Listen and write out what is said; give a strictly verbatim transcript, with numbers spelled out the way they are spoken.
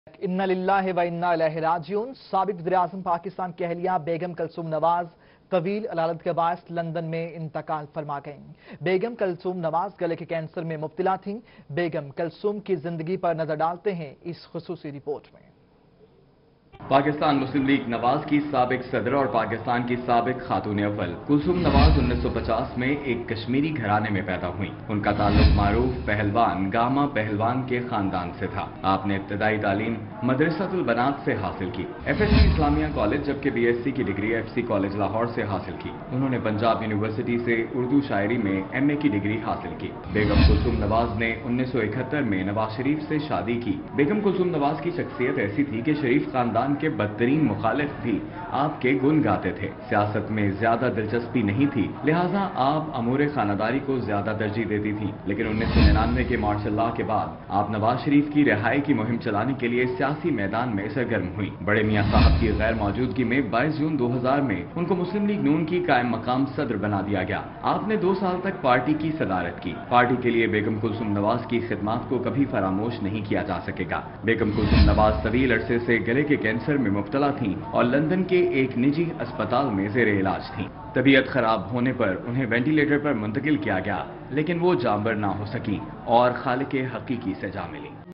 इन्ना लिल्लाहि व इन्ना इलैहि राजिऊन। साबिक वज़ीर-ए-आज़म पाकिस्तान की अहलिया बेगम कलसूम नवाज तवील अलालत के बायस लंदन में इंतकाल फरमा गईं। बेगम कलसूम नवाज गले के कैंसर में मुब्तला थीं। बेगम कलसूम की जिंदगी पर नजर डालते हैं इस ख़ुसूसी रिपोर्ट में। पाकिस्तान मुस्लिम लीग नवाज की साबिक सदर और पाकिस्तान की साबिक खातून अव्वल कुलसूम नवाज उन्नीस सौ पचास में एक कश्मीरी घराने में पैदा हुई। उनका ताल्लुक मारूफ पहलवान गामा पहलवान के खानदान से था। आपने इब्तदाई तालीम मदरसतुल बनात से हासिल की। F S C Islamia college जबकि बी एस सी की degree F C college Lahore से हासिल की। उन्होंने पंजाब यूनिवर्सिटी से उर्दू शायरी में एम ए की डिग्री हासिल की। बेगम कुलसूम नवाज ने उन्नीस सौ इकहत्तर में नवाज शरीफ से शादी की। बेगम कुलसूम नवाज की शख्सियत ऐसी थी कि शरीफ खानदान के बदतरीन मुखालिफ भी आपके गुण गाते थे। सियासत में ज्यादा दिलचस्पी नहीं थी, लिहाजा आप अमूर खानादारी को ज्यादा तरजीह देती थीं। लेकिन उन्नीस सौ निन्यानवे के मार्शल लॉ के बाद आप नवाज शरीफ की रिहाई की मुहिम चलाने के लिए सियासी मैदान में सरगर्म हुई। बड़े मियां साहब की गैर मौजूदगी में बाईस जून दो हजार में उनको मुस्लिम लीग नून की कायम मकाम सदर बना दिया गया। आपने दो साल तक पार्टी की सदारत की। पार्टी के लिए बेगम कुलसूम नवाज की खिदमात को कभी फरामोश नहीं किया जा सकेगा। बेगम कुलसूम नवाज तवील अरसे से गले के कैंसर में मुब्तला थीं और लंदन के एक निजी अस्पताल में ज़ेरे इलाज थीं। तबीयत खराब होने पर उन्हें वेंटिलेटर पर मुंतकिल किया गया, लेकिन वो जानबर ना हो सकी और खालिक हकीकी से जा मिली।